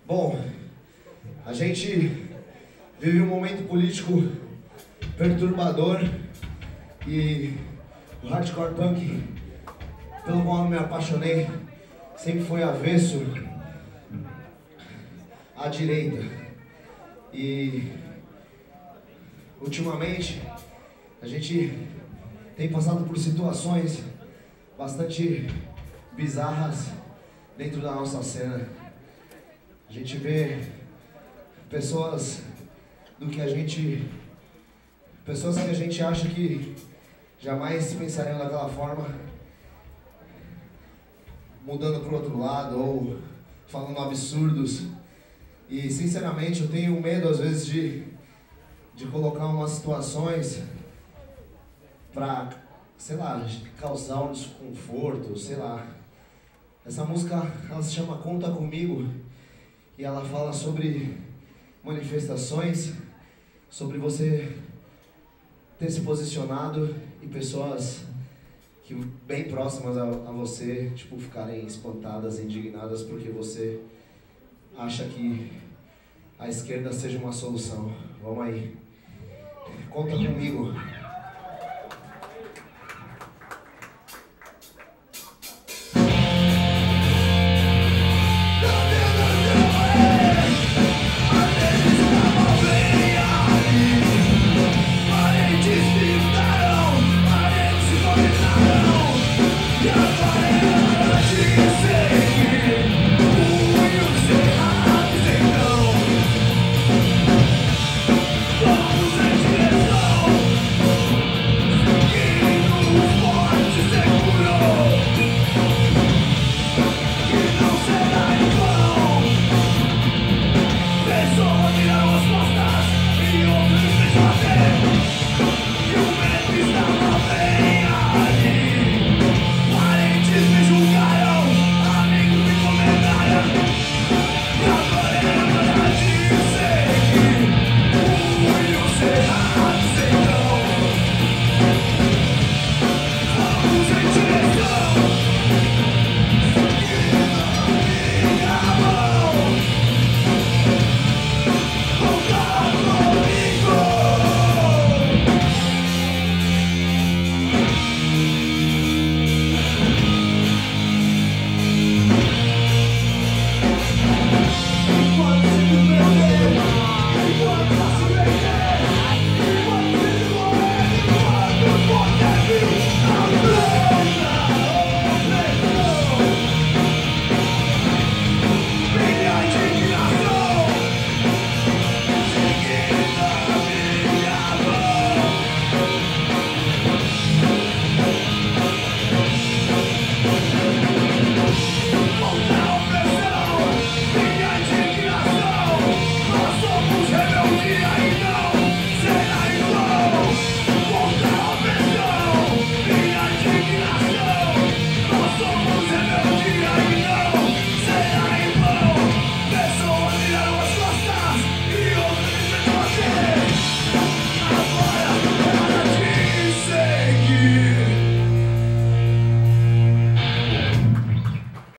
Bom, a gente vive um momento político perturbador e o hardcore punk, pelo qual eu me apaixonei, sempre foi avesso à direita. E ultimamente a gente tem passado por situações bastante bizarras dentro da nossa cena. A gente vê pessoas que a gente acha que jamais pensariam daquela forma, mudando para o outro lado ou falando absurdos. E sinceramente eu tenho medo às vezes de colocar umas situações pra, sei lá, causar um desconforto, sei lá. Essa música, ela se chama Conta Comigo e ela fala sobre manifestações, sobre você ter se posicionado e pessoas que bem próximas a você, tipo, ficarem espantadas, indignadas porque você acha que a esquerda seja uma solução. Vamos aí. Conta comigo.